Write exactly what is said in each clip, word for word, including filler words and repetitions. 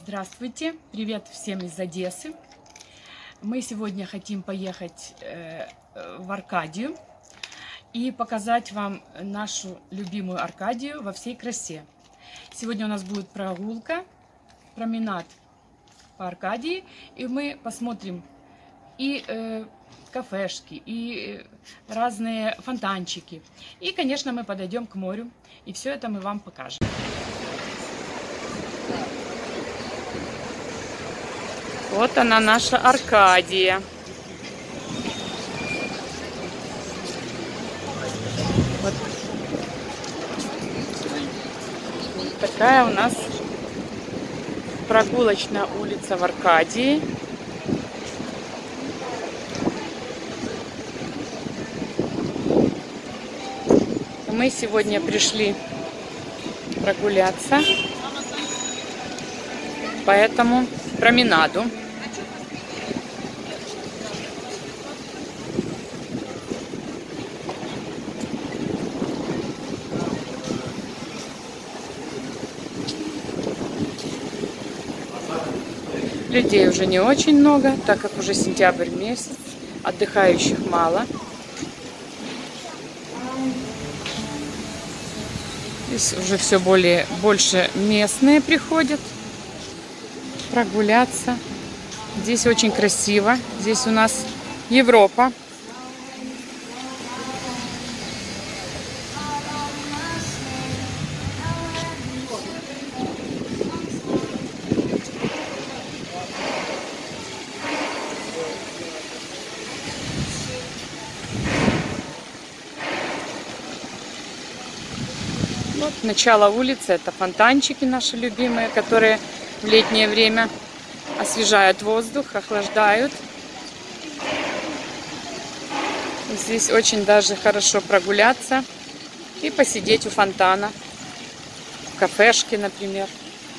Здравствуйте! Привет всем из Одессы! Мы сегодня хотим поехать в Аркадию и показать вам нашу любимую Аркадию во всей красе. Сегодня у нас будет прогулка, променад по Аркадии, и мы посмотрим и э, кафешки, и разные фонтанчики. И, конечно, мы подойдем к морю, и все это мы вам покажем. Вот она, наша Аркадия. Вот такая у нас прогулочная улица в Аркадии. Мы сегодня пришли прогуляться по этому променаду. Людей уже не очень много, так как уже сентябрь месяц, отдыхающих мало. Здесь уже все более больше местные приходят прогуляться. Здесь очень красиво. Здесь у нас Европа. Вот начало улицы, это фонтанчики наши любимые, которые в летнее время освежают воздух, охлаждают. Здесь очень даже хорошо прогуляться и посидеть у фонтана, в кафешке, например.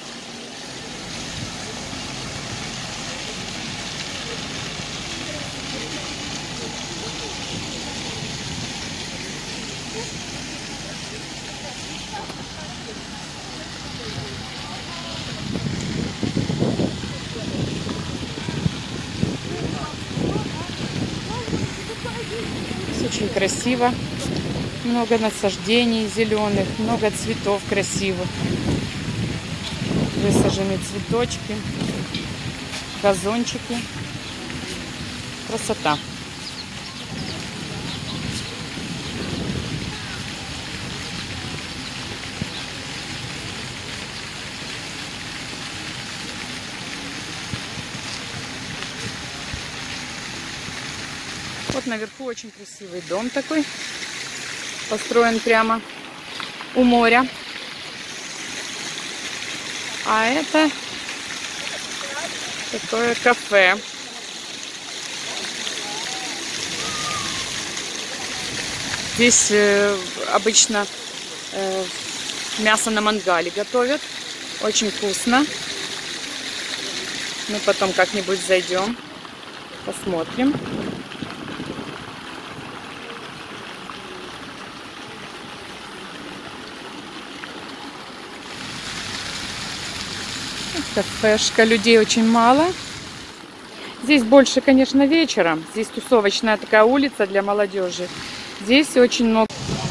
Очень красиво, много насаждений зеленых, много цветов красивых, высажены цветочки, газончики, красота. Вот наверху очень красивый дом такой, построен прямо у моря. А это такое кафе. Здесь э, обычно э, мясо на мангале готовят. Очень вкусно. Мы потом как-нибудь зайдем, посмотрим. Кафешка, людей очень мало. Здесь больше, конечно, вечером. Здесь тусовочная такая улица для молодежи. Здесь очень много.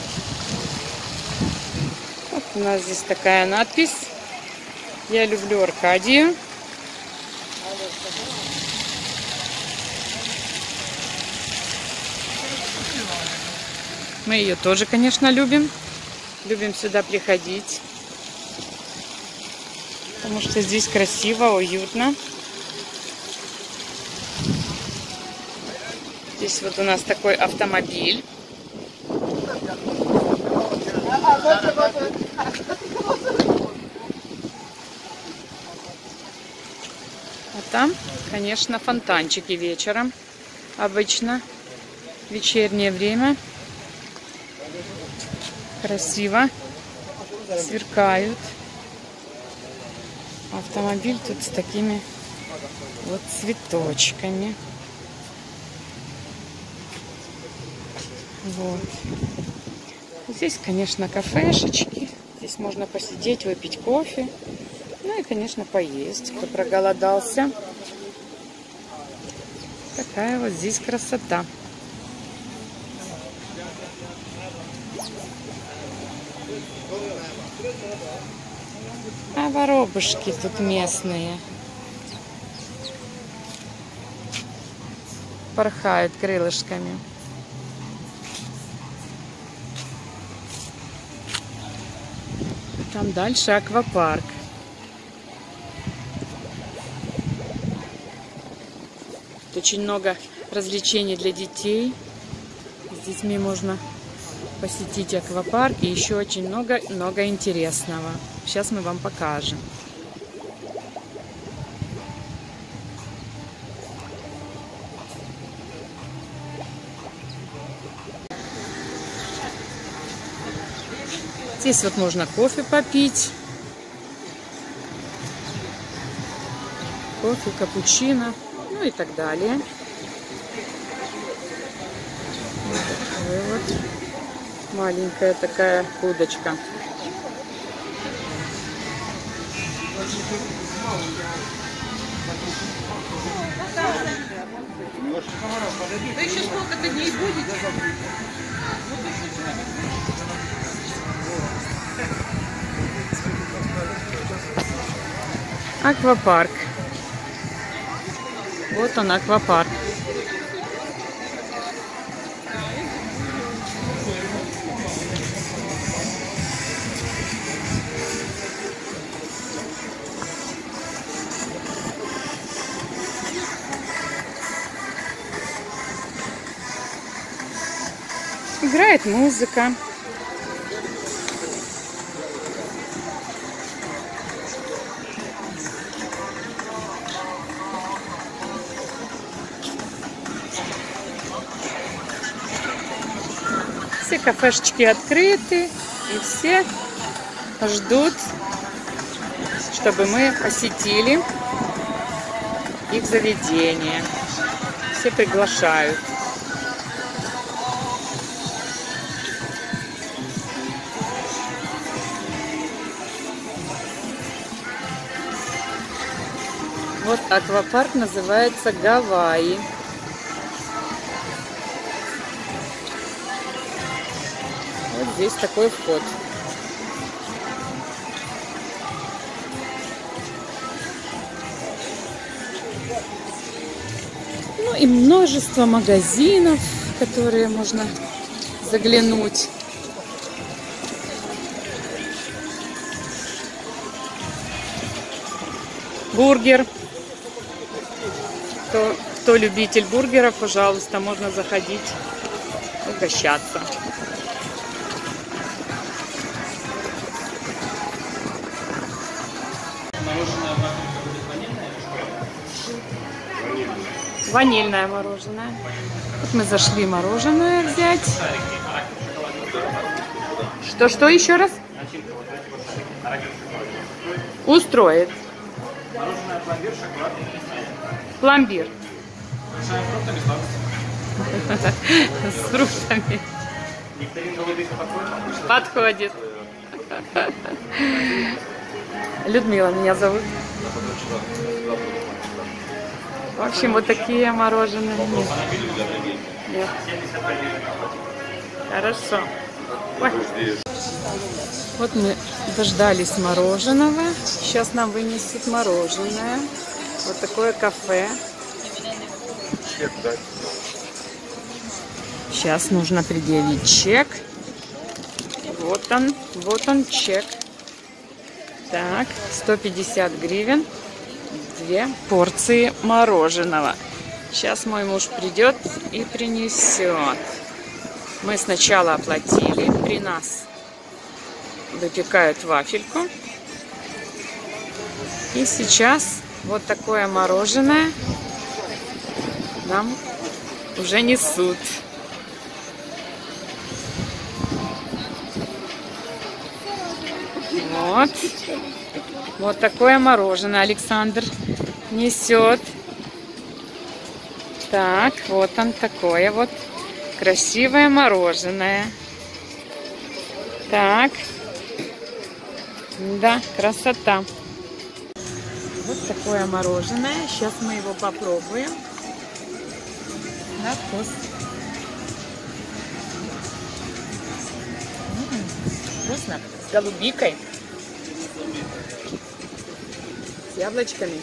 Вот у нас здесь такая надпись: «Я люблю Аркадию». Мы ее тоже, конечно, любим. Любим сюда приходить. Потому что здесь красиво, уютно. Здесь вот у нас такой автомобиль. А там, конечно, фонтанчики вечером. Обычно вечернее время. Красиво. Сверкают. Автомобиль тут с такими вот цветочками. Вот. Здесь, конечно, кафешечки. Здесь можно посидеть, выпить кофе. Ну и, конечно, поесть, кто проголодался. Такая вот здесь красота. А воробушки тут местные. Порхают крылышками. Там дальше аквапарк. Тут очень много развлечений для детей. С детьми можно посетить аквапарк и еще очень много-много интересного. Сейчас мы вам покажем. Здесь вот можно кофе попить. Кофе, капучино, ну и так далее. Вот такая вот маленькая такая удочка. Вы еще сколько-то дней будете? Аквапарк. Вот он, аквапарк. Играет музыка. Все кафешечки открыты, и все ждут, чтобы мы посетили их заведение. Все приглашают. Вот аквапарк называется Гавайи. Вот здесь такой вход. Ну и множество магазинов, в которые можно заглянуть. Бургер. Кто, кто любитель бургеров, пожалуйста, можно заходить, угощаться. Ванильное мороженое. Вот мы зашли мороженое взять. Что, что еще раз? Устроит. Мороженое пломбир, шоколад. Пломбир. С фруктами. С фруктами. Подходит. Людмила меня зовут. В общем, вот такие мороженые. Нет. Хорошо. Ой. Вот мы дождались мороженого. Сейчас нам вынесут мороженое. Вот такое кафе. Сейчас нужно предъявить чек. Вот он, вот он чек. Так, сто пятьдесят гривен. Две порции мороженого. Сейчас мой муж придет и принесет. Мы сначала оплатили. При нас выпекают вафельку. И сейчас вот такое мороженое нам уже несут. Вот. Вот такое мороженое Александр несет. Так, вот он такое вот красивое мороженое. Так. Да, красота. Вот такое мороженое. Сейчас мы его попробуем. На вкус. М-м, вкусно. С голубикой. С яблочками.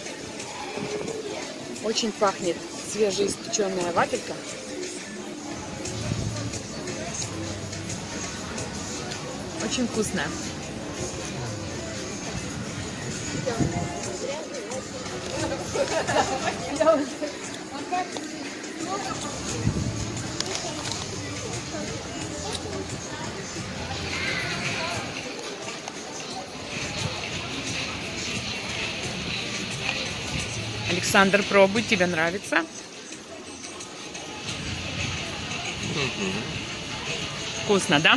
Очень пахнет свежеиспеченная вафелька. Очень вкусная. Александр, пробуй, тебе нравится? Угу. Вкусно, да?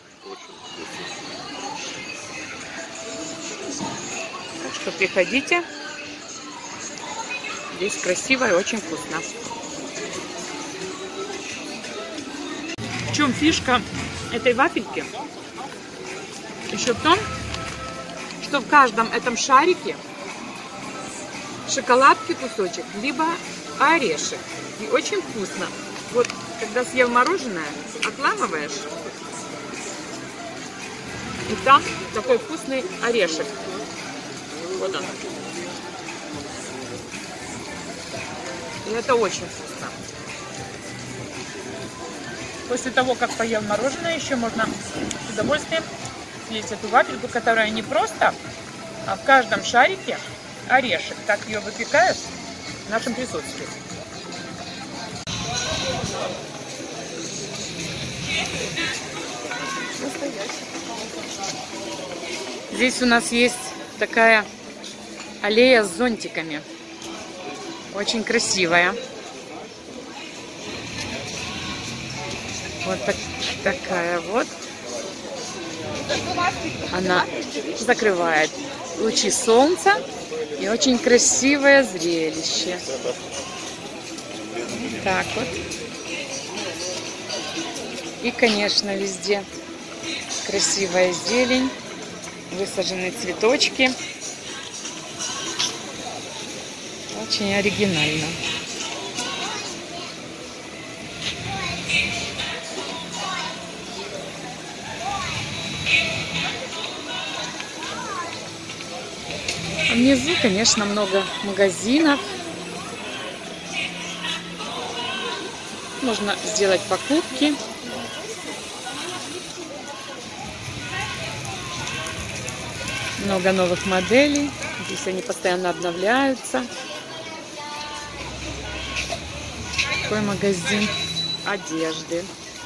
Так что приходите. Здесь красиво и очень вкусно. В чем фишка этой вафельки? Еще в том, что в каждом этом шарике шоколадки кусочек, либо орешек. И очень вкусно. Вот, когда съел мороженое, отламываешь, и там такой вкусный орешек. Вот он. И это очень вкусно. После того, как поел мороженое, еще можно с удовольствием съесть эту вафельку, которая не просто, а в каждом шарике орешек. Так ее выпекают в нашем присутствии. Здесь у нас есть такая аллея с зонтиками. Очень красивая. Вот так, такая вот. Она закрывает лучи солнца. И очень красивое зрелище. Так вот. И, конечно, везде красивая зелень. Высажены цветочки. Очень оригинально. Внизу, конечно, много магазинов. Можно сделать покупки. Много новых моделей. Здесь они постоянно обновляются. Такой магазин одежды.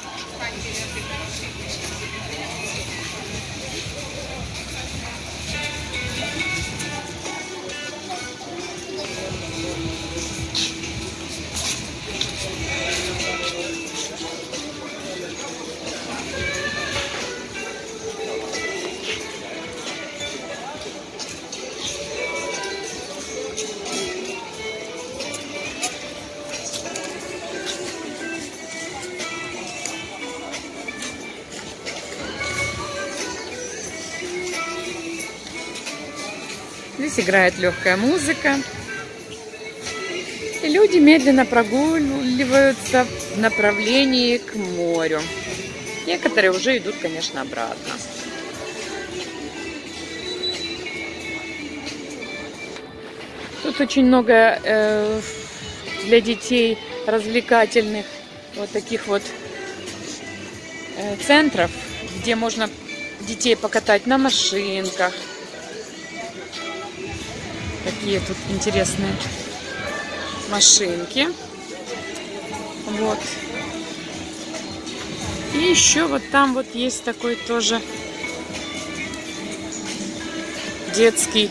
Здесь играет легкая музыка. И люди медленно прогуливаются в направлении к морю. Некоторые уже идут, конечно, обратно. Тут очень много э, для детей развлекательных вот таких вот э, центров, где можно детей покатать на машинках. Такие тут интересные машинки. Вот. И еще вот там вот есть такой тоже детский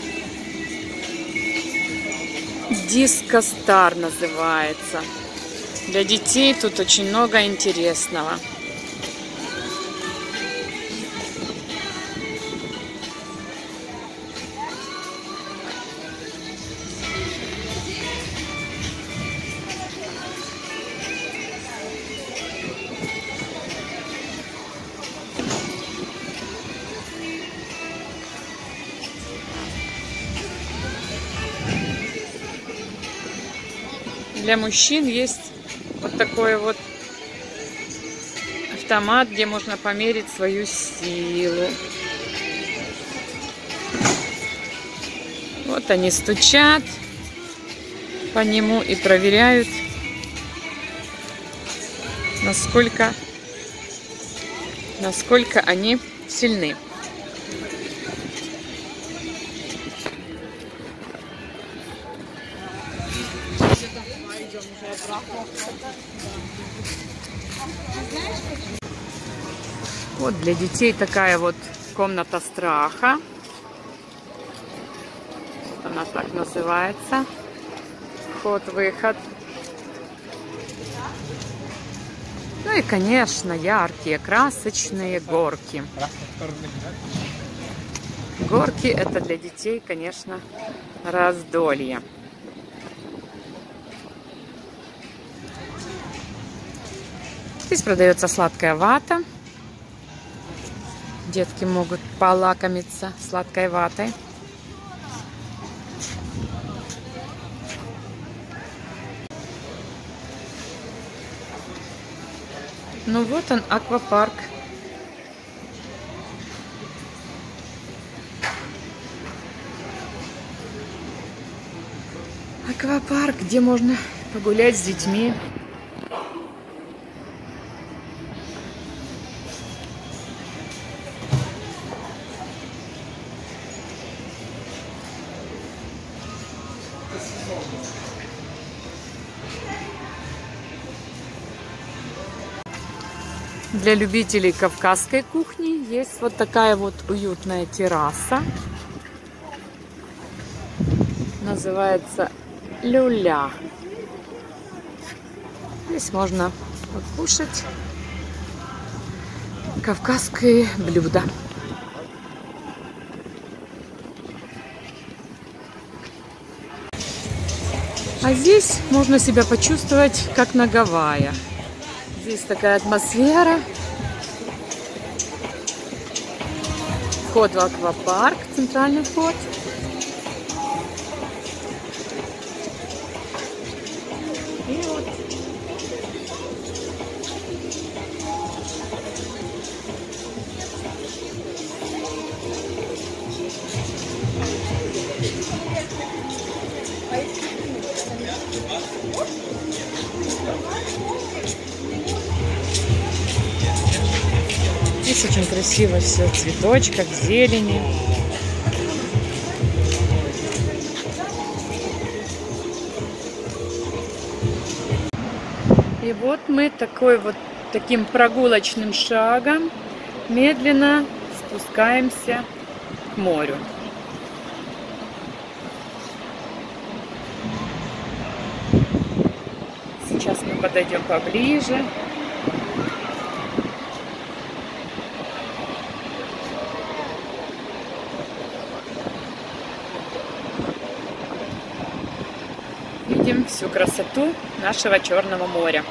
Диско Стар называется. Для детей тут очень много интересного. Для мужчин есть вот такой вот автомат, где можно померить свою силу. Вот они стучат по нему и проверяют, насколько, насколько они сильны. Вот для детей такая вот комната страха. Вот она так называется. Вход-выход. Ну и, конечно, яркие, красочные горки. Горки — это для детей, конечно, раздолье. Здесь продается сладкая вата. Детки могут полакомиться сладкой ватой. Ну вот он, аквапарк. Аквапарк, где можно погулять с детьми. Для любителей кавказской кухни есть вот такая вот уютная терраса. Называется люля. Здесь можно покушать кавказские блюда. А здесь можно себя почувствовать как на Гавайях. Здесь такая атмосфера. Вход в аквапарк, центральный вход. И вот. Здесь очень красиво все в цветочках, в зелени. И вот мы такой вот таким прогулочным шагом медленно спускаемся к морю. Сейчас мы подойдем поближе. Видим всю красоту нашего Черного моря.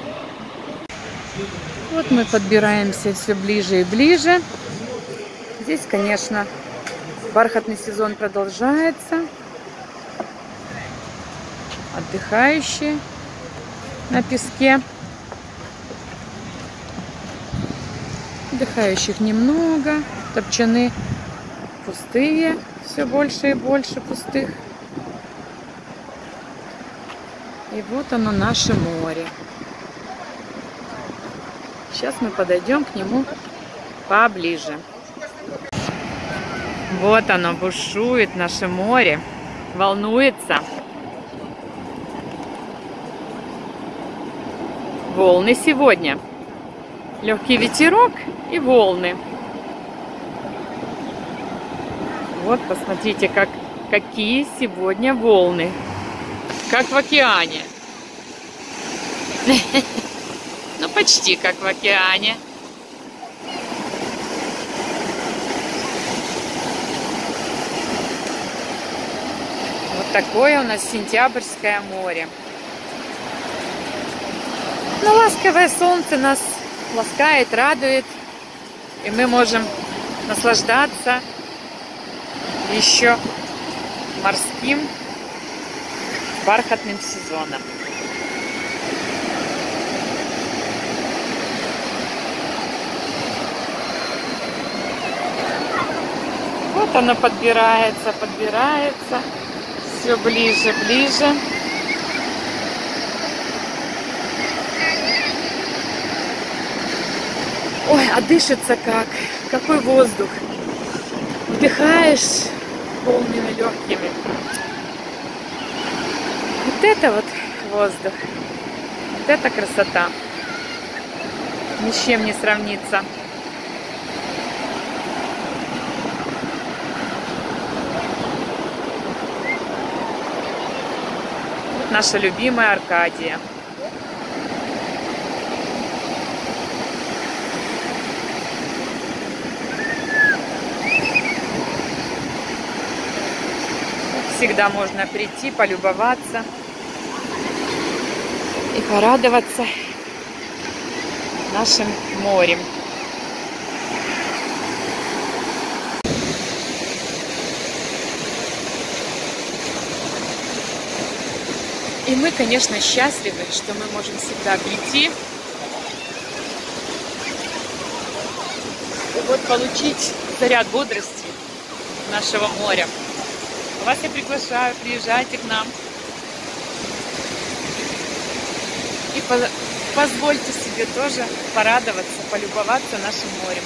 Вот мы подбираемся все ближе и ближе. Здесь, конечно, бархатный сезон продолжается. Отдыхающие на песке. Отдыхающих немного. Топчаны пустые. Все больше и больше пустых. И вот оно, наше море. Сейчас мы подойдем к нему поближе. Вот оно, бушует наше море. Волнуется. Волны сегодня. Легкий ветерок и волны. Вот, посмотрите, как, какие сегодня волны. Как в океане. Ну, почти как в океане. Вот такое у нас сентябрьское море. Но ласковое солнце нас ласкает, радует. И мы можем наслаждаться еще морским бархатным сезоном. Вот оно подбирается, подбирается. Все ближе, ближе. Ой, а дышится как? Какой воздух. Вдыхаешь полными легкими. Вот это вот воздух. Вот это красота. Ни с чем не сравнится. Вот наша любимая Аркадия. Всегда можно прийти, полюбоваться и порадоваться нашим морем. И мы, конечно, счастливы, что мы можем всегда прийти и вот получить заряд бодрости нашего моря. Вас я приглашаю, приезжайте к нам и по позвольте себе тоже порадоваться, полюбоваться нашим морем.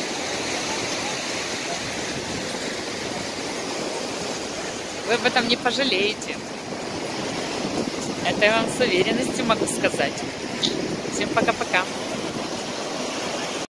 Вы об этом не пожалеете. Это я вам с уверенностью могу сказать. Всем пока-пока.